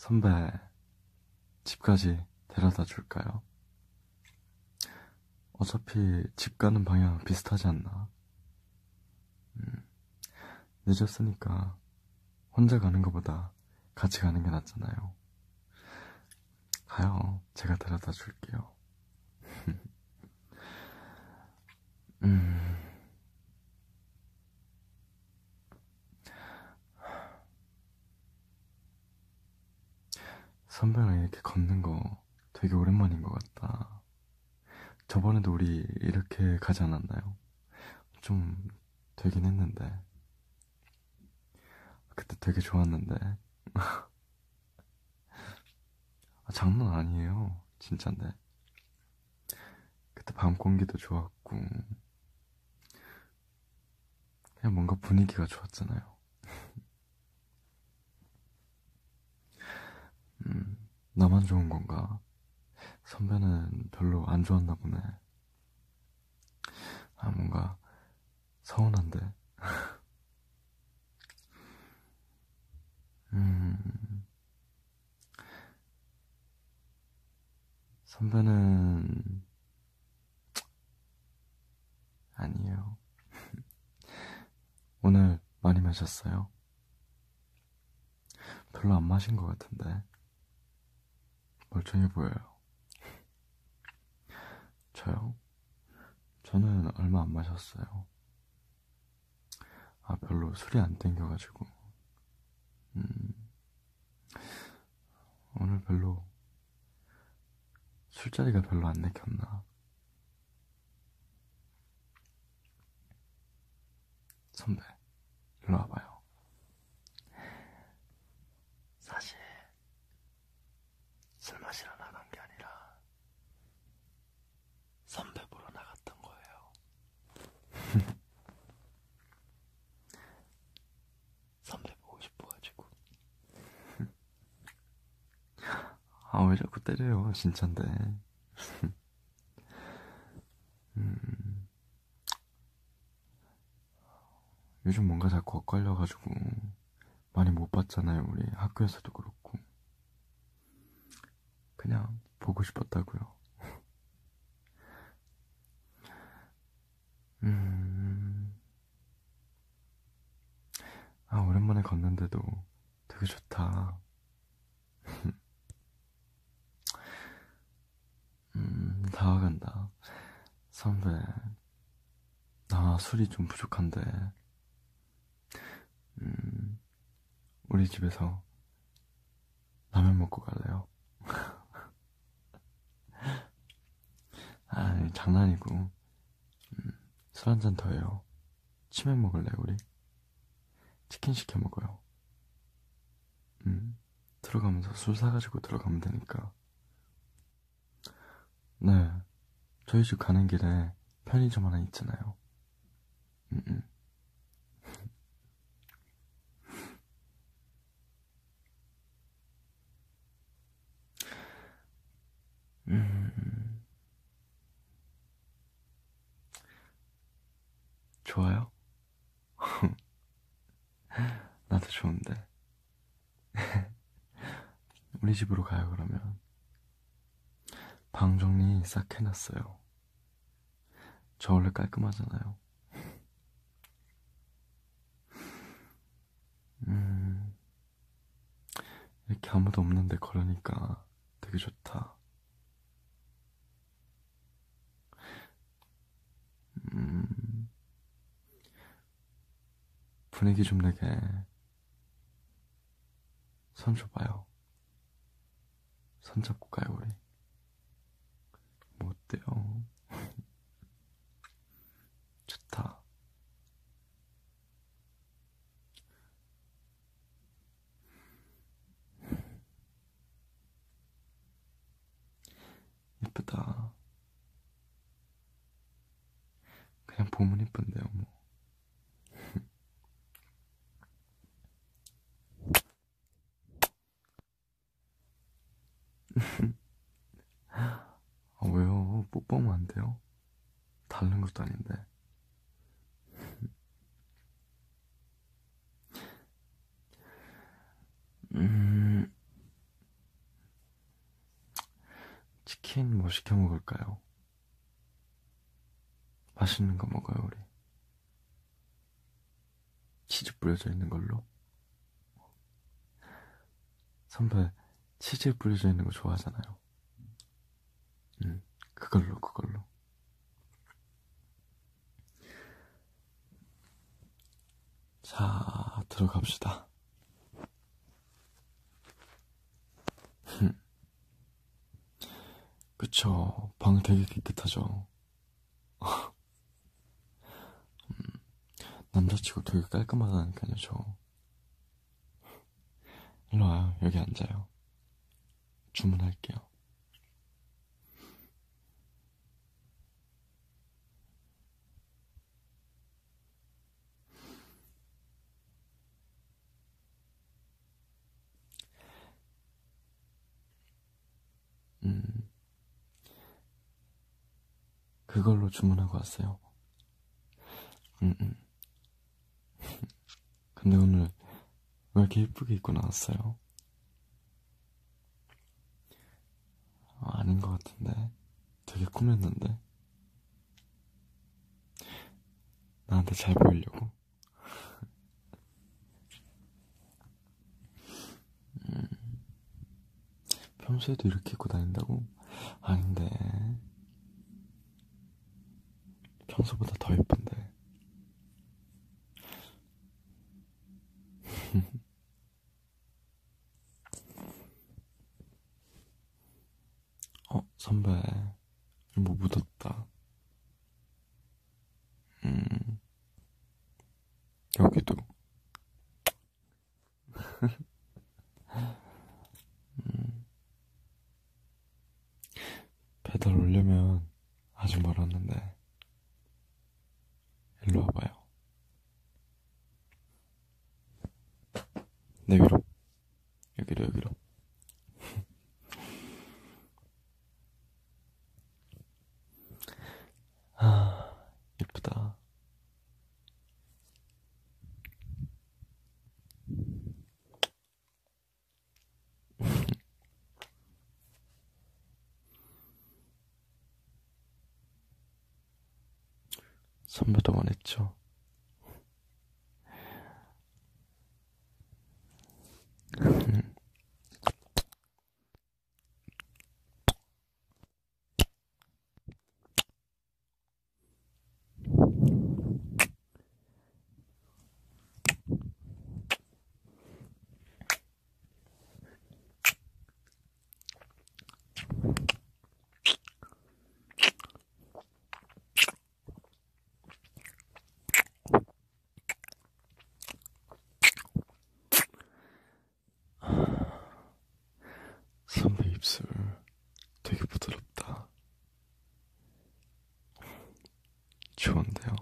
선배, 집까지 데려다 줄까요? 어차피 집 가는 방향 비슷하지 않나? 음, 늦었으니까 혼자 가는 것보다 같이 가는 게 낫잖아요. 가요. 제가 데려다 줄게요. 음, 선배랑 이렇게 걷는 거 되게 오랜만인 것 같다. 저번에도 우리 이렇게 가지 않았나요? 좀 되긴 했는데. 그때 되게 좋았는데. 장난 아니에요. 진짠데. 그때 밤 공기도 좋았고, 그냥 뭔가 분위기가 좋았잖아요. 나만 좋은 건가? 선배는 별로 안 좋았나 보네. 뭔가 서운한데. 음, 선배는 아니에요. 오늘 많이 마셨어요? 별로 안 마신 것 같은데. 멀쩡해 보여요. 저요? 저는 얼마 안 마셨어요. 별로 술이 안 땡겨가지고. 음, 오늘 별로 술자리가 별로 안 내켰나. 선배, 일로 와봐요. 사실 술 마시러 나간 게 아니라 선배 보러 나갔던 거예요. 선배 보고 싶어가지고. 왜 자꾸 때려요, 진짠데. 음, 요즘 뭔가 자꾸 엇갈려가지고 많이 못 봤잖아요, 우리 학교에서도 그렇고. 그냥 보고 싶었다고요. 음, 오랜만에 걷는데도 되게 좋다. 다가간다. 선배, 나 술이 좀 부족한데, 음, 우리 집에서 라면 먹고 갈래요? 장난이고. 술 한 잔 더해요. 치맥 먹을래, 우리? 치킨 시켜 먹어요. 들어가면서 술 사가지고 들어가면 되니까. 네, 저희 집 가는 길에 편의점 하나 있잖아요. 음, 음. 음, 좋아요? 나도 좋은데. 우리 집으로 가요, 그러면. 방 정리 싹 해놨어요. 저 원래 깔끔하잖아요. 음, 이렇게 아무도 없는데 걸으니까 되게 좋다. 음, 분위기 좀 내게 손 줘봐요. 손 잡고 가요, 우리. 뭐 어때요? 좋다. 이쁘다. 그냥 보면 이쁜데요, 뭐. 왜요? 뽀뽀하면 안 돼요? 다른 것도 아닌데. 음, 치킨 뭐 시켜 먹을까요? 맛있는 거 먹어요, 우리. 치즈 뿌려져 있는 걸로. 선배, 치즈 뿌려져 있는 거 좋아하잖아요. 그걸로. 자, 들어갑시다. 그쵸. 방 되게 깨끗하죠. 남자치고 되게 깔끔하다니까요, 저. 일로 와요. 여기 앉아요. 주문할게요. 음, 그걸로 주문하고 왔어요. 음, 음. 근데 오늘 왜 이렇게 예쁘게 입고 나왔어요? 아닌 것 같은데. 되게 꾸몄는데. 나한테 잘 보이려고. 평소에도 이렇게 입고 다닌다고? 아닌데. 평소보다 더 예쁜데. 선배. 뭐 묻었다. 음, 여기도. 음, 배달 오려면 아직 멀었는데. 일로 와봐요. 내 위로. 여기로. 아, 예쁘다. 선배도 원했죠. 선배 입술 되게 부드럽다. 좋은데요?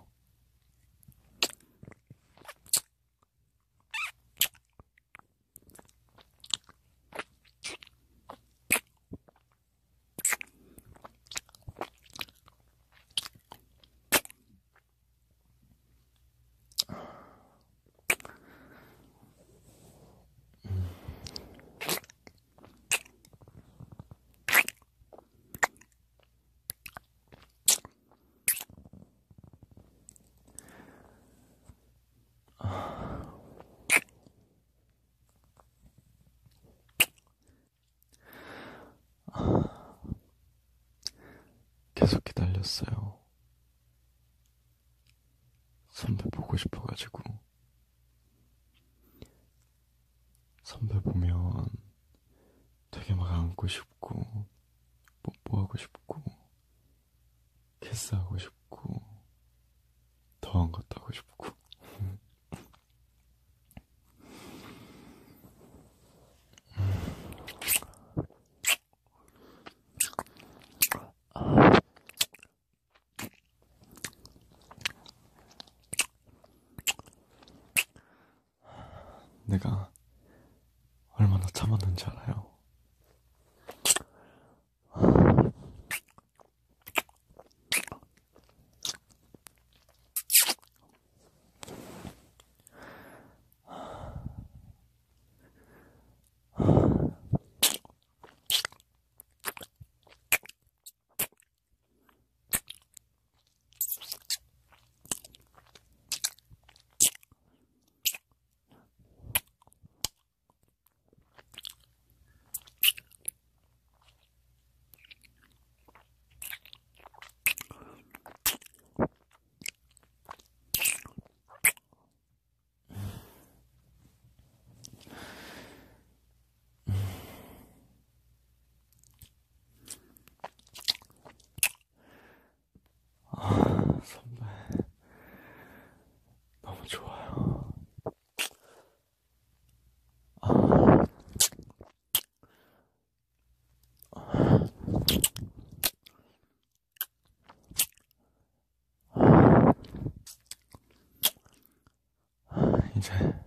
계속 기다렸어요. 선배 보고 싶어가지고. 선배 보면 되게 막 안고 싶고, 뽀뽀하고 싶고, 키스하고 싶고, 더한 것도 하고 싶고. 내가 얼마나 참았는지 알아요? 이제